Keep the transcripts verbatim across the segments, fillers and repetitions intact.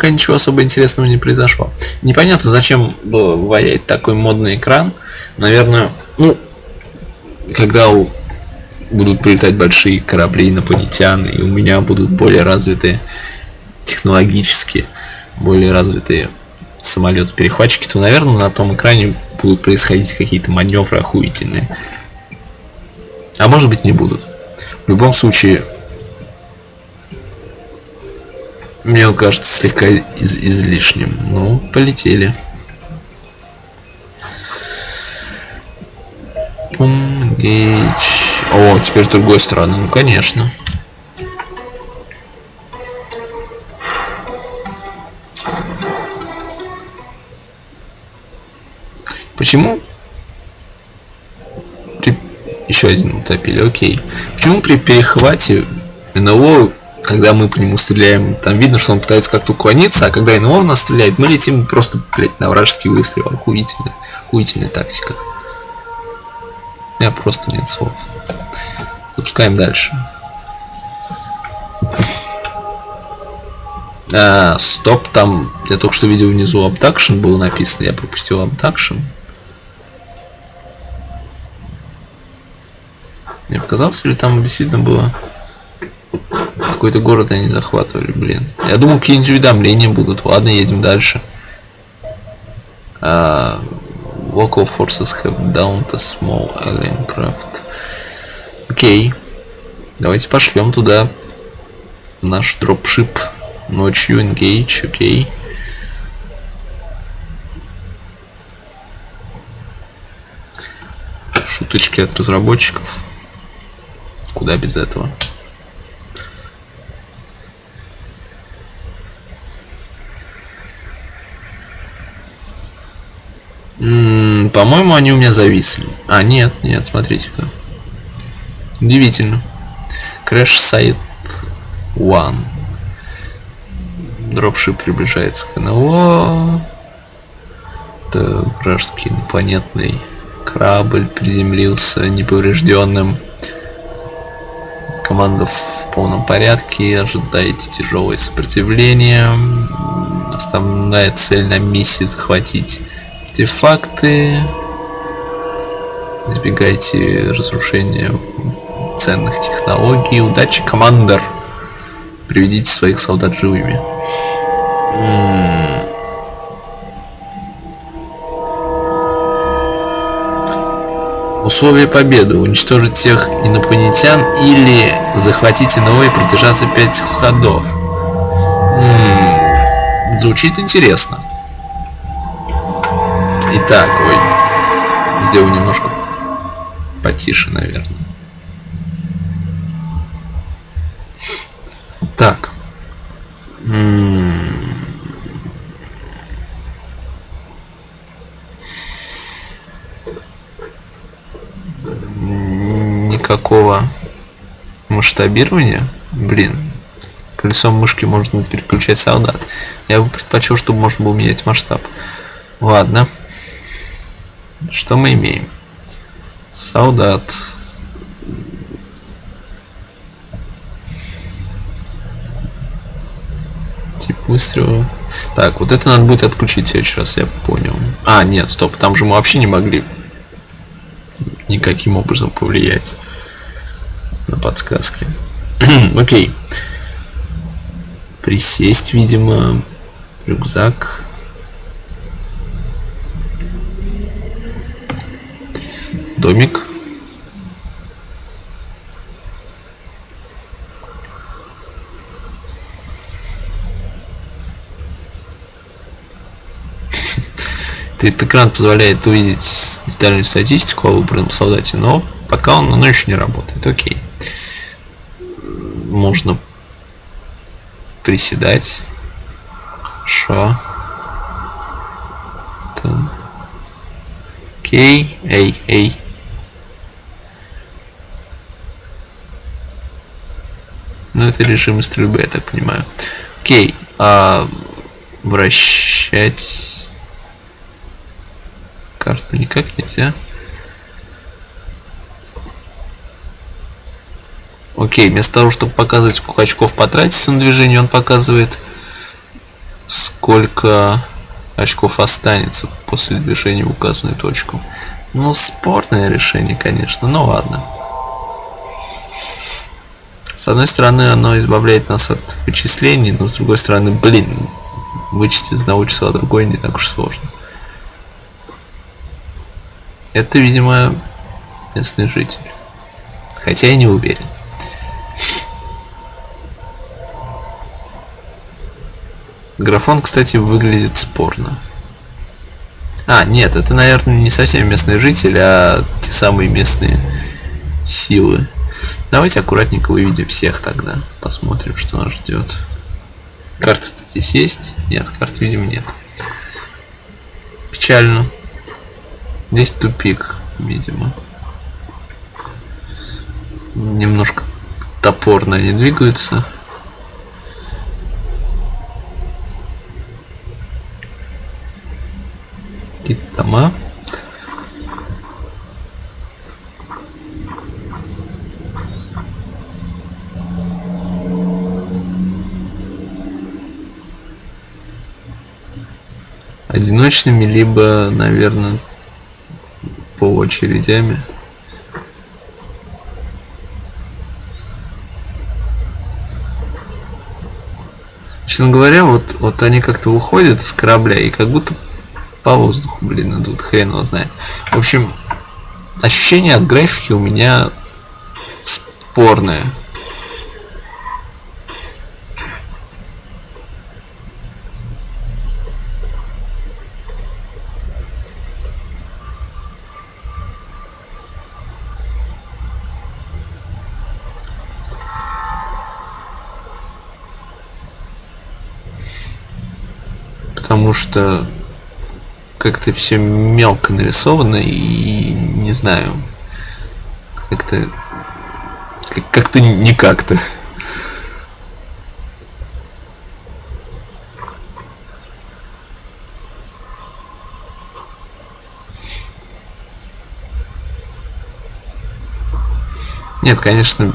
пока ничего особо интересного не произошло. Непонятно, зачем было ваять такой модный экран. Наверное, ну, когда у... будут прилетать большие корабли инопланетян, и у меня будут более развитые технологически, более развитые самолеты-перехватчики, то, наверное, на том экране будут происходить какие-то маневры охуительные. А может быть, не будут. В любом случае, мне он кажется слегка из излишним. Ну, полетели. О, теперь с другой стороны. Ну, конечно. Почему? При... Еще один утопили, окей. Почему при перехвате эн эл о, когда мы по нему стреляем, там видно, что он пытается как-то уклониться, а когда эн эл о в нас стреляет, мы летим просто, блядь, на вражеский выстрел. Охуительная, охуительная тактика. У меня просто нет слов. Запускаем дальше. А, стоп, там я только что видел внизу Abduction было написано, я пропустил Abduction. Мне показалось, или там действительно было какой-то город они захватывали, блин. Я думал, какие-нибудь уведомления будут. Ладно, едем дальше. Uh, local forces have downed a small alien craft. Окей. Давайте пошлем туда наш дропшип. Ночью engage, окей. Шуточки от разработчиков. Куда без этого? М-м, по-моему, они у меня зависли. А, нет, нет, смотрите-ка. Удивительно. Crash Site один. Дропшип приближается к эн эл о. Это вражеский инопланетный корабль приземлился неповрежденным. Команда в полном порядке. Ожидайте тяжелое сопротивление. Основная цель на миссии — захватить артефакты. Избегайте разрушения ценных технологий. Удачи, командир. Приведите своих солдат живыми. М-м- Условия победы: уничтожить всех инопланетян или захватить эн эл о и продержаться пять ходов. М-м- Звучит интересно. Итак, ой, сделаю немножко потише, наверное. Так. М-м- Никакого масштабирования. Блин, колесом мышки можно переключать солдат. Я бы предпочел, чтобы можно было менять масштаб. Ладно. Что мы имеем? Солдат. Тип выстрела. Так, вот это надо будет отключить в следующий раз, я понял. А, нет, стоп, там же мы вообще не могли никаким образом повлиять на подсказки. Окей. Присесть, видимо. Рюкзак. Домик. Этот экран позволяет увидеть детальную статистику о выбранном солдате, но пока он, он еще не работает. Окей. Можно приседать. Ша. Окей. Эй, эй. Ну, это режим стрельбы, я так понимаю. Окей. А вращать карту никак нельзя. Окей, вместо того, чтобы показывать, сколько очков потратится на движение, он показывает сколько очков останется после движения в указанную точку. Ну, спорное решение, конечно, но ладно. С одной стороны, оно избавляет нас от вычислений, но с другой стороны, блин, вычесть из одного числа другое не так уж сложно. Это, видимо, местный житель. Хотя я не уверен. Графон, кстати, выглядит спорно. А, нет, это, наверное, не совсем местный житель, а те самые местные силы. Давайте аккуратненько выведем всех тогда. Посмотрим, что нас ждет. Карта-то здесь есть? Нет, карт, видимо, нет. Печально. Здесь тупик, видимо. Немножко топорно они двигаются. Какие-то дома. Одиночными, либо, наверное, по очередями. Честно говоря, вот, вот они как-то выходят из корабля и как будто по воздуху, блин, идут, хрен его знает. В общем, ощущение от графики у меня спорное. Потому что как-то все мелко нарисовано и не знаю, как-то как-то не как-то. Нет, конечно,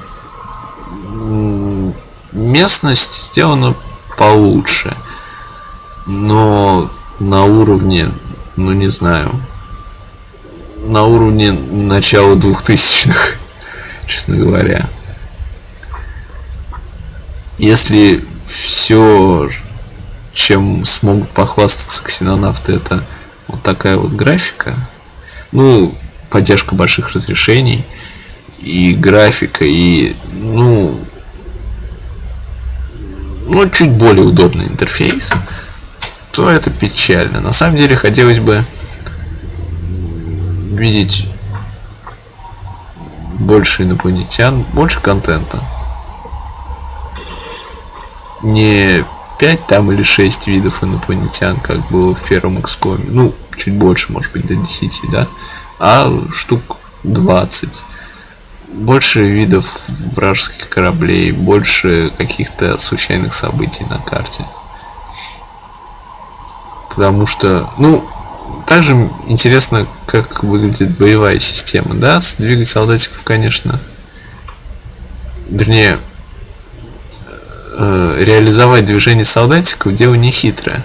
местность сделана получше, но на уровне, ну не знаю, на уровне начала двухтысячных, честно говоря. Если все, чем смогут похвастаться ксенонавты, это вот такая вот графика, ну, поддержка больших разрешений, и графика, и, ну, ну, чуть более удобный интерфейс, то это печально. На самом деле хотелось бы видеть больше инопланетян, больше контента. Не пять там или шесть видов инопланетян, как было в первом икс ком, ну, чуть больше, может быть, до десяти, да, а штук двадцать. Больше видов вражеских кораблей, больше каких-то случайных событий на карте. Потому что, ну, также интересно, как выглядит боевая система, да, двигать солдатиков, конечно, вернее, э, реализовать движение солдатиков дело не хитрое.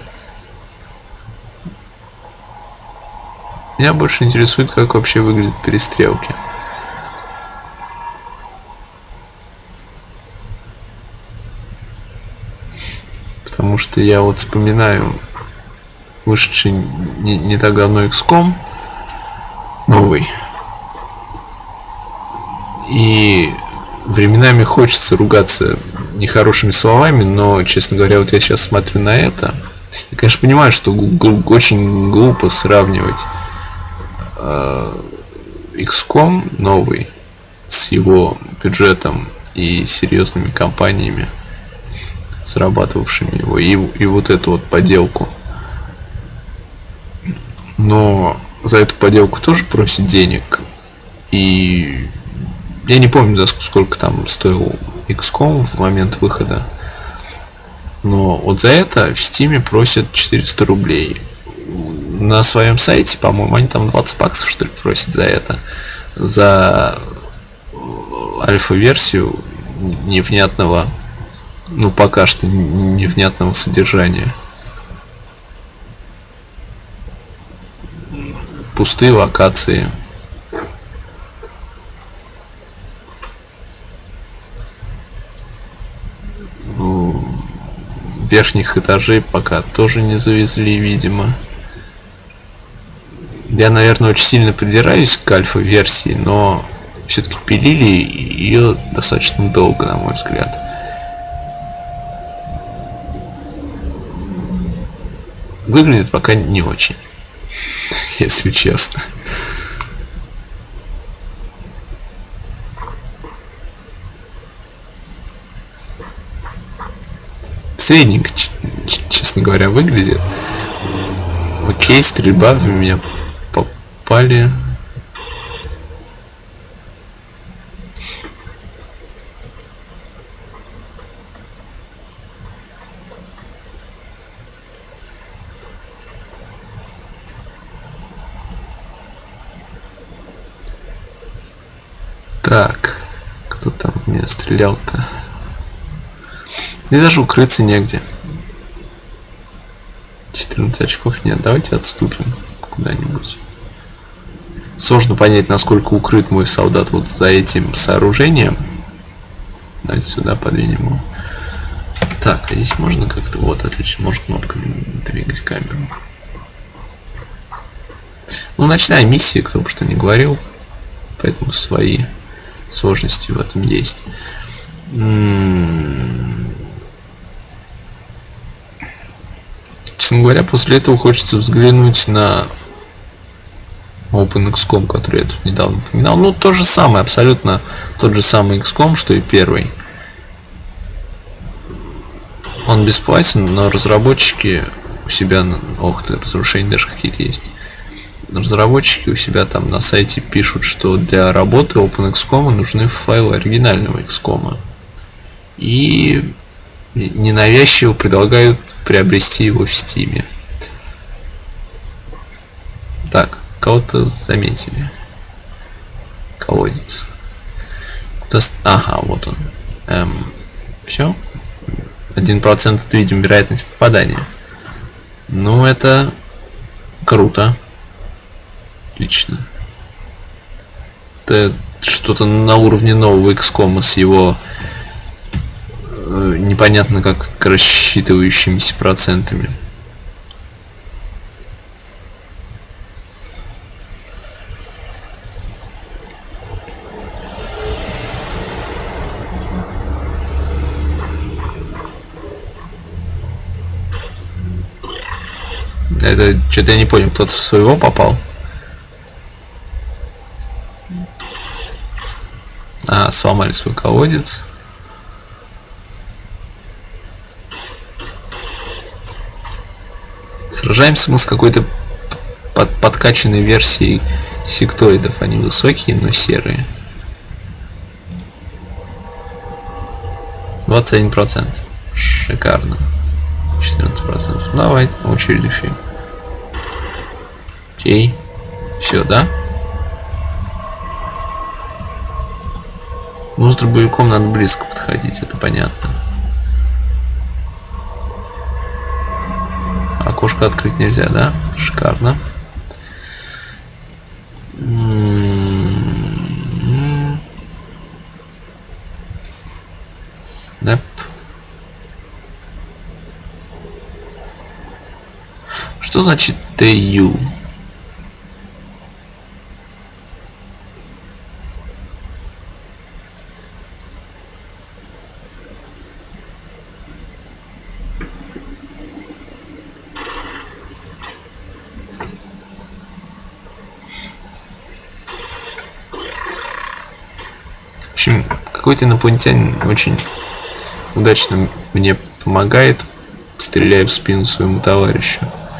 Меня больше интересует, как вообще выглядят перестрелки. Потому что я вот вспоминаю вышедший не, не так давно икс ком новый. И временами хочется ругаться нехорошими словами, но, честно говоря, вот я сейчас смотрю на это. Я, конечно, понимаю, что очень глупо сравнивать э, икс ком новый с его бюджетом и серьезными компаниями, срабатывавшими его, и, и вот эту вот поделку. Но за эту поделку тоже просят денег. И я не помню, за сколько там стоил икс ком в момент выхода. Но вот за это в Steam просят четыреста рублей. На своем сайте, по-моему, они там двадцать баксов, что ли, просят за это. За альфа-версию невнятного, ну пока что невнятного содержания. пустые локации. Верхних этажей пока тоже не завезли, видимо. Я, наверное, очень сильно придираюсь к альфа-версии, но все-таки пилили ее достаточно долго, на мой взгляд. Выглядит пока не очень, если честно. Средненько, честно говоря, выглядит. Окей, стрельба, в меня попали. Так, кто там меня стрелял-то? И даже укрыться негде. четырнадцать очков нет. Давайте отступим куда-нибудь. Сложно понять, насколько укрыт мой солдат вот за этим сооружением. Давайте сюда подвинем его. Так, а здесь можно как-то... Вот, отлично. Можно кнопками двигать камеру. Ну, ночная миссия, кто бы что ни говорил. Поэтому свои сложности в этом есть. М-м-м. Честно говоря, после этого хочется взглянуть на OpenXCOM, который я тут недавно упоминал. Ну, то же самое, абсолютно тот же самый икс ком, что и первый. Он бесплатен, но разработчики у себя... Ох ты, разрушения даже какие-то есть. Разработчики у себя там на сайте пишут, что для работы OpenXCOM нужны файлы оригинального икс ком. И... ненавязчиво предлагают приобрести его в Steam. Так, кого-то заметили. Колодец. Куда... Ага, вот он. Эм, все. один процент видим вероятность попадания. Ну, это круто. Отлично. Это что-то на уровне нового икс ком с его непонятно как рассчитывающимися процентами. Это что-то я не понял, кто-то в своего попал. А, сломали свой колодец. Сражаемся мы с какой-то под подкачанной версией сектоидов. Они высокие, но серые. двадцать один процент. Шикарно. четырнадцать процентов. Давай, на очереди фильм. Окей. Все, да? Ну, с дробовиком надо близко подходить, это понятно. Окошко открыть нельзя, да? Шикарно. Снэп. Что значит ти ю? В общем, какой-то инопланетянин очень удачно мне помогает, стреляя в спину своему товарищу.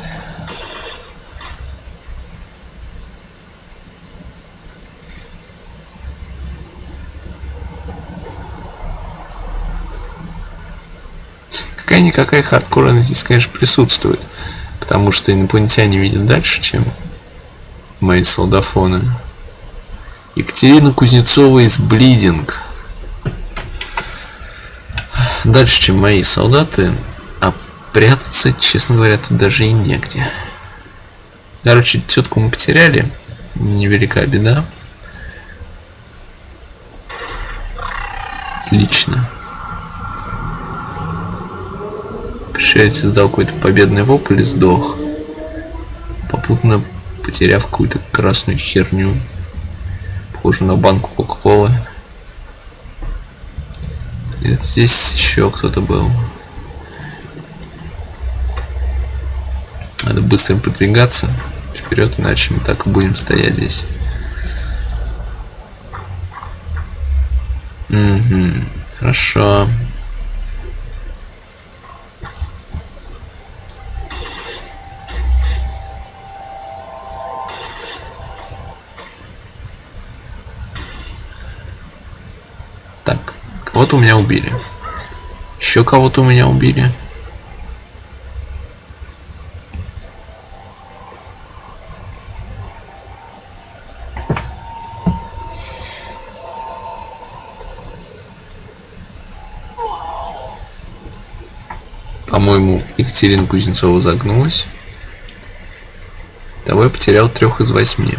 Какая-никакая хардкорность здесь, конечно, присутствует, потому что инопланетяне видят дальше, чем мои солдафоны. Екатерина Кузнецова из Блидинг. Дальше, чем мои солдаты, а прятаться, честно говоря, тут даже и негде. Короче, тетку мы потеряли. Невелика беда. Отлично. Пришелец издал какой-то победный вопль и сдох, попутно потеряв какую-то красную херню, похожую на банку кока-колы. И здесь еще кто-то был. Надо быстро продвигаться вперед, иначе мы так и будем стоять здесь. Угу, хорошо. Так, кого-то у меня убили. Еще кого-то у меня убили. По-моему, Екатерина Кузнецова загнулась. Того я потерял трех из восьми.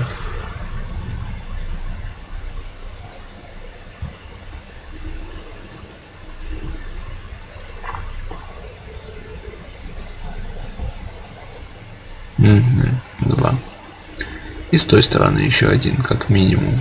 Угу, два. И с той стороны еще один, как минимум.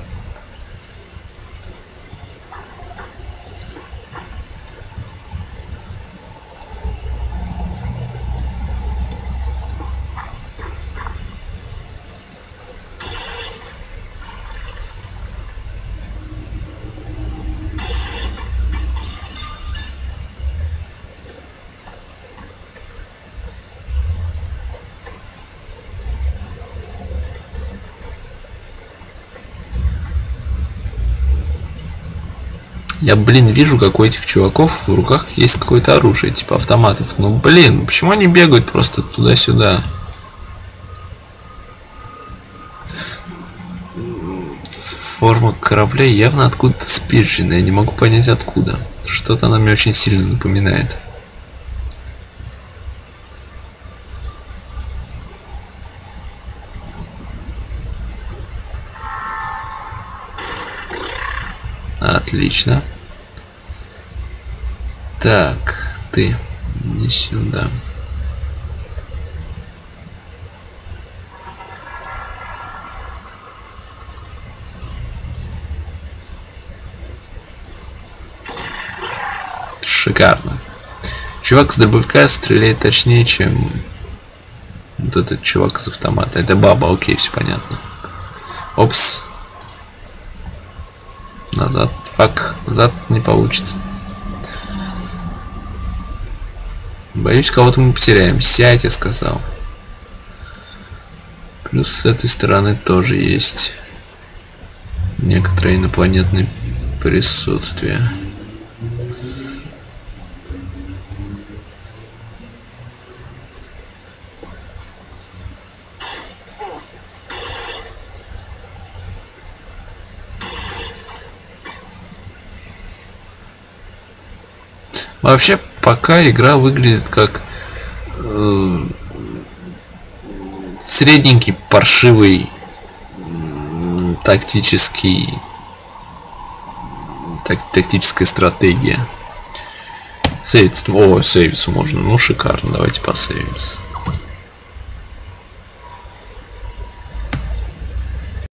Я, блин, вижу, как у этих чуваков в руках есть какое-то оружие, типа автоматов. Ну, блин, почему они бегают просто туда-сюда? Форма корабля явно откуда-то спизжена. Я не могу понять, откуда. Что-то она мне очень сильно напоминает. Отлично. Так, ты не сюда. Шикарно. Чувак с дробовика стреляет точнее, чем вот этот чувак из автомата. Это баба, окей, все понятно. Опс. Назад. Фак, назад не получится. Боюсь, кого-то мы потеряем. Сядь, я сказал. Плюс с этой стороны тоже есть некоторое инопланетное присутствие. Вообще, пока игра выглядит как э, средненький, паршивый э, тактический так, тактическая стратегия. Сейвиться. О, сейвиться можно. Ну, шикарно. Давайте посейвимся.